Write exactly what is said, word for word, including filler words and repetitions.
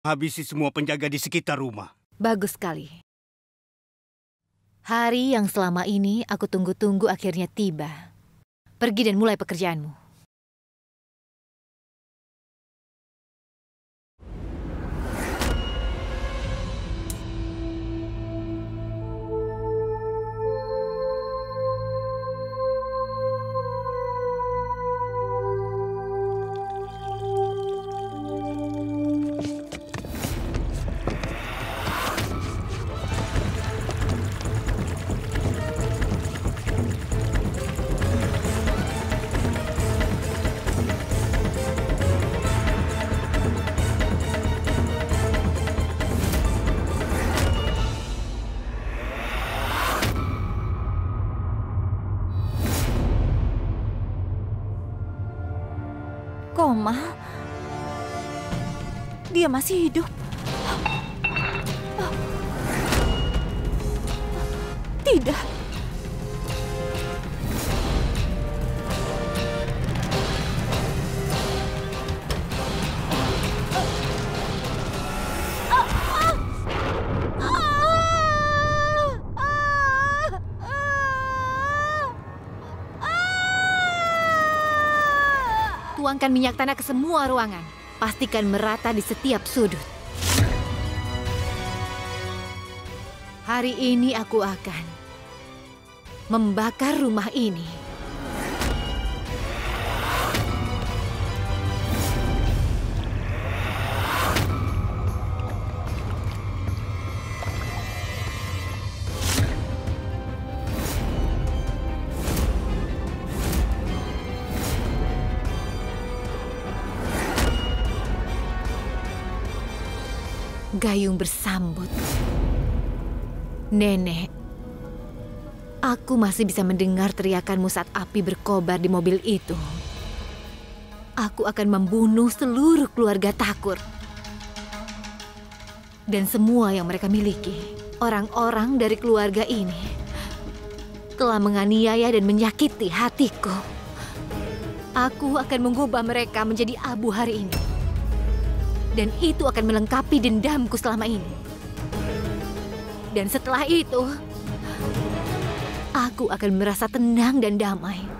habisi semua penjaga di sekitar rumah. Bagus sekali. Hari yang selama ini aku tunggu-tunggu akhirnya tiba. Pergi dan mulai pekerjaanmu. Koma? Dia masih hidup? Tidak. Tuangkan minyak tanah ke semua ruangan. Pastikan merata di setiap sudut. Hari ini aku akan membakar rumah ini. Gayung bersambut. Nenek, aku masih bisa mendengar teriakanmu saat api berkobar di mobil itu. Aku akan membunuh seluruh keluarga Thakur. Dan semua yang mereka miliki. Orang-orang dari keluarga ini telah menganiaya dan menyakiti hatiku. Aku akan mengubah mereka menjadi abu hari ini. Dan itu akan melengkapi dendamku selama ini. Dan setelah itu, aku akan merasa tenang dan damai.